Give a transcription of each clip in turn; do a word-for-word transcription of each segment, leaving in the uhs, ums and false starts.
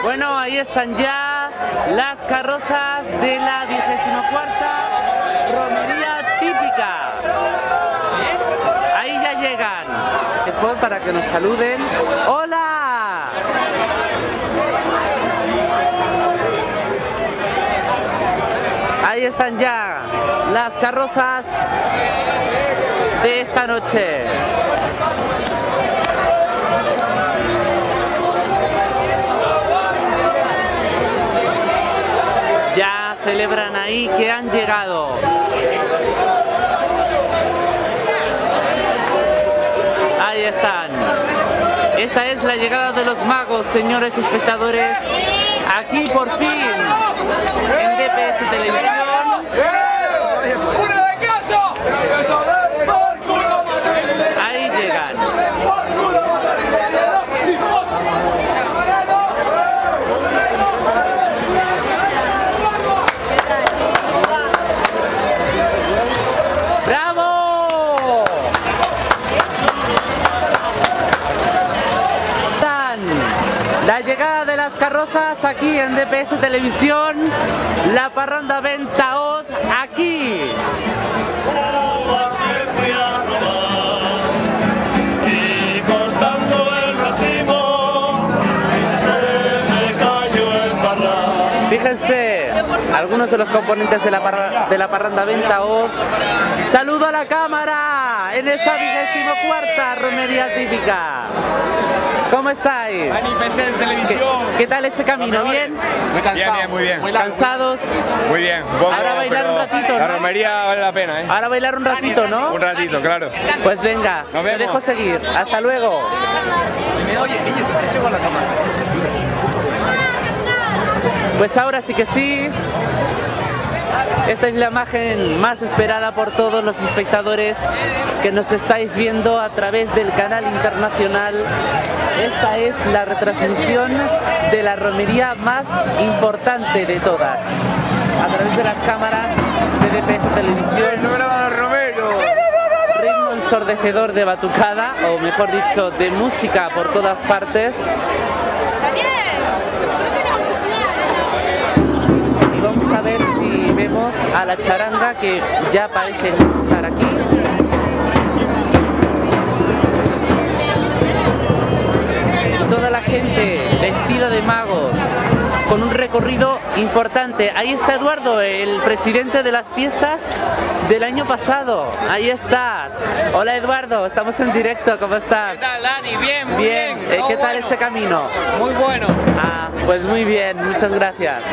Bueno, ahí están ya las carrozas de la vigésima cuarta romería típica. Ahí ya llegan. Después para que nos saluden. ¡Hola! Ahí están ya las carrozas de esta noche. Ya celebran ahí que han llegado. Ahí están. Esta es la llegada de los magos, señores espectadores. Aquí por fin en D P S Televisión. Ahí llegan. ¡Bravo! La llegada de las carrozas aquí en D P S Televisión, la parranda Ventahoz aquí. Fíjense, algunos de los componentes de la, parra, de la parranda Ventahoz. Saludo a la cámara en esta vigésima cuarta romería típica. ¿Cómo estáis? D P S Televisión. ¿Qué, ¿Qué tal este camino? ¿Bien? Muy cansado. Bien, bien, muy bien. Muy ¿Cansados? Muy bien. Un poco, ahora bailar un ratito, ¿no? La romería vale la pena, ¿eh? Ahora bailar un ratito, ¿no? Un ratito, claro. Pues venga, te dejo seguir. Hasta luego. Oye, niño, ¿te sigo a la cámara? Pues ahora sí que sí. Esta es la imagen más esperada por todos los espectadores que nos estáis viendo a través del canal internacional. Esta es la retransmisión de la romería más importante de todas. A través de las cámaras de D P S Televisión. Ritmo ensordecedor de batucada, o mejor dicho, de música por todas partes. Y vamos a ver si vemos a la charanga, que ya parecen estar aquí. Toda la gente vestida de magos, con un recorrido importante. Ahí está Eduardo, el presidente de las fiestas del año pasado. Ahí estás. Hola Eduardo, estamos en directo, ¿cómo estás? ¿Qué tal, Dani? Bien, muy bien. bien. Eh, ¿Qué No, tal bueno. ese camino? Muy bueno. Ah, pues muy bien, muchas gracias.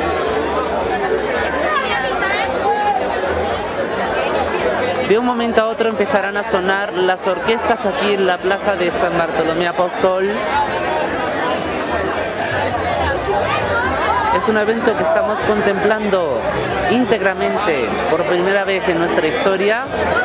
De un momento a otro empezarán a sonar las orquestas aquí en la plaza de San Bartolomé Apóstol. Es un evento que estamos contemplando íntegramente por primera vez en nuestra historia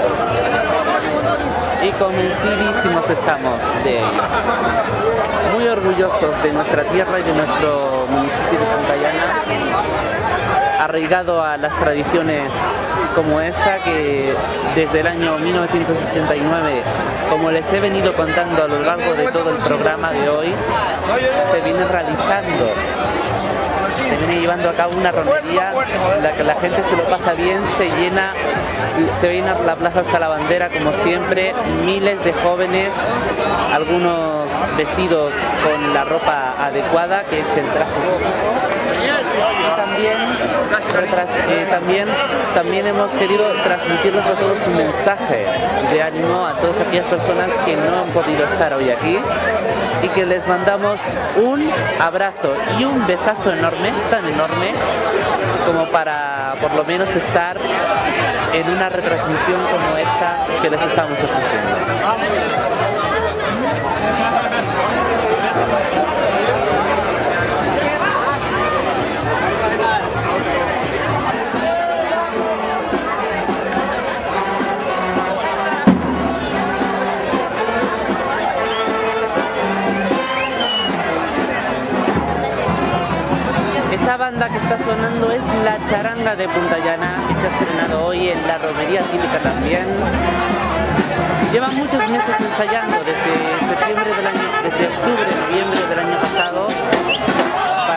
y convencidísimos estamos de ello. Muy orgullosos de nuestra tierra y de nuestro municipio de Puntallana, arraigado a las tradiciones como esta, que desde el año mil novecientos ochenta y nueve, como les he venido contando a lo largo de todo el programa de hoy, se viene realizando. Se viene llevando a cabo una romería en la que la gente se lo pasa bien, se llena, se llena la plaza hasta la bandera como siempre, miles de jóvenes, algunos vestidos con la ropa adecuada, que es el traje. Y también, eh, también, también hemos querido transmitirles a todos un mensaje de ánimo a todas aquellas personas que no han podido estar hoy aquí, y que les mandamos un abrazo y un besazo enorme, tan enorme como para por lo menos estar en una retransmisión como esta que les estamos ofreciendo. Esa banda que está sonando es la charanga de Puntallana, que se ha estrenado hoy en la romería típica también. Llevan muchos meses ensayando, desde septiembre del año, desde octubre, noviembre del año pasado,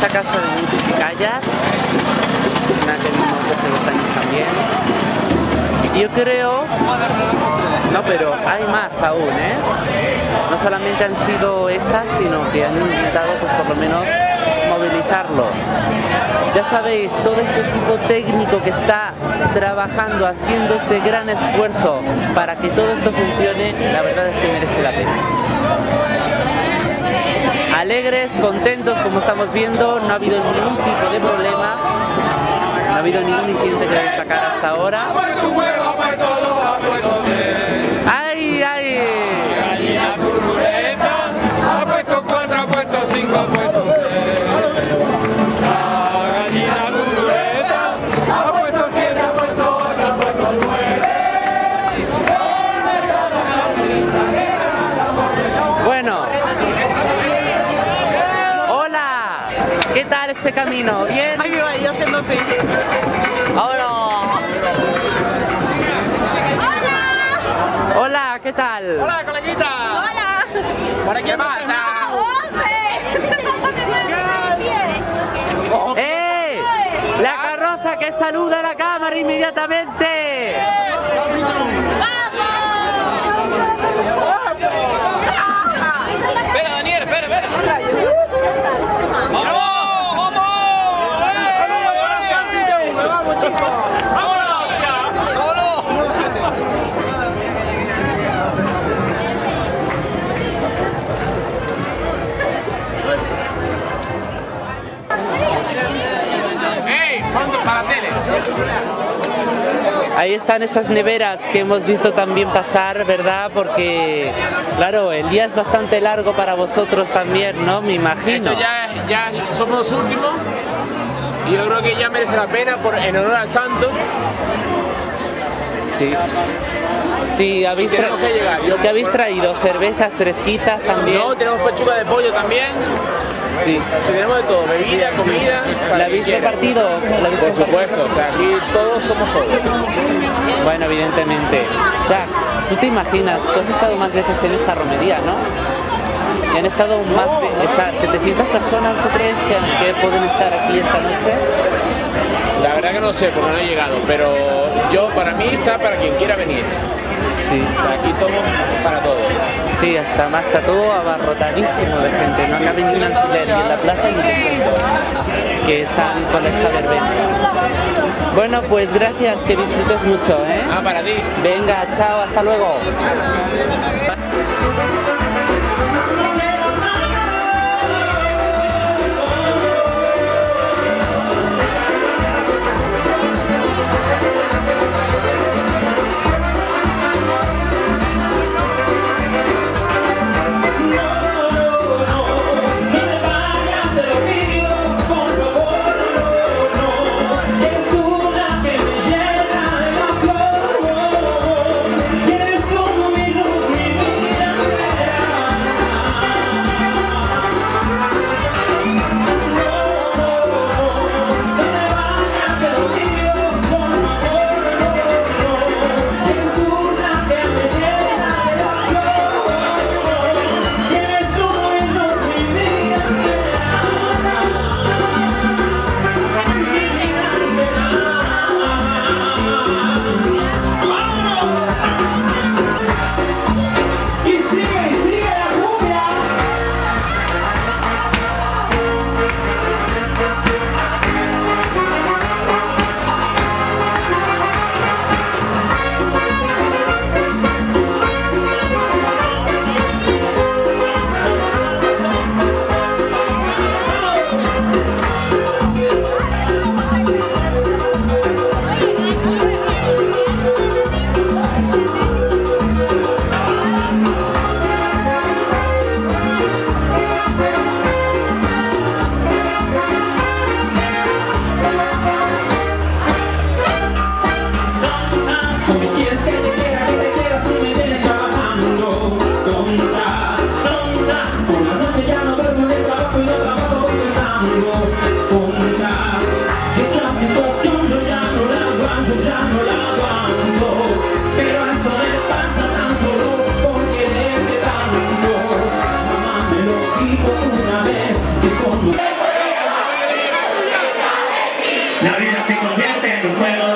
esta casa de Musicallas, una que vimos hace dos años también. Y yo creo, no, pero hay más aún, ¿eh? No solamente han sido estas, sino que han intentado, pues por lo menos, movilizarlo. Ya sabéis, todo este equipo técnico que está trabajando, haciendo ese gran esfuerzo para que todo esto funcione, la verdad es que merece la pena. Alegres, contentos, como estamos viendo, no ha habido ningún tipo de problema, no ha habido ningún incidente que destacar hasta ahora. ¡Ay, ay! Ha puesto cuatro, ha puesto cinco, ha puesto seis. La gallina turuleta ha puesto siete, ha puesto ocho, ha puesto nueve. Bueno. Hola. ¿Qué tal este camino? ¿Bien? Ahí va, yo haciendo así. Ahora. Hola, ¿qué tal? Hola, coleguita. Hola. ¿Para qué pasa? ¡Eh! La carroza que saluda a la cámara inmediatamente. Espera, Daniel, espera, espera. ¡Vamos! ¡Vamos! ¡Vamos, chicos! ¡Vámonos! ¡Vámonos! ¡Ey! ¡Ponte para la tele! Ahí están esas neveras que hemos visto también pasar, ¿verdad? Porque, claro, el día es bastante largo para vosotros también, ¿no? Me imagino. Esto ya, ya somos los últimos y yo creo que ya merece la pena por, en honor al santo. Sí. Sí, habéis, tra Tenemos que llegar. Yo- ¿qué habéis traído? ¿Cervezas fresquitas también? No, tenemos pechuga de pollo también. Sí. Tenemos de todo, bebida, comida. para ¿La quien habéis quiera. repartido? ¿La habéis Por compartido? supuesto, o sea, aquí todos somos todos. Bueno, evidentemente. O sea, tú te imaginas, tú has estado más veces en esta romería, ¿no? Y han estado más de, o sea, setecientas personas, ¿tú crees que, que pueden estar aquí esta noche? La verdad que no sé, porque no he llegado, pero yo, para mí, está para quien quiera venir. Sí. O sea, aquí todo para todos. Sí, hasta más, está todo abarrotadísimo de gente, no cabe ni un alquiler ni en la plaza ni te cuento, que están con esa verbena. Bueno, pues gracias, que disfrutes mucho, ¿eh? Ah, para ti. Venga, chao, hasta luego. La vida se convierte en un juego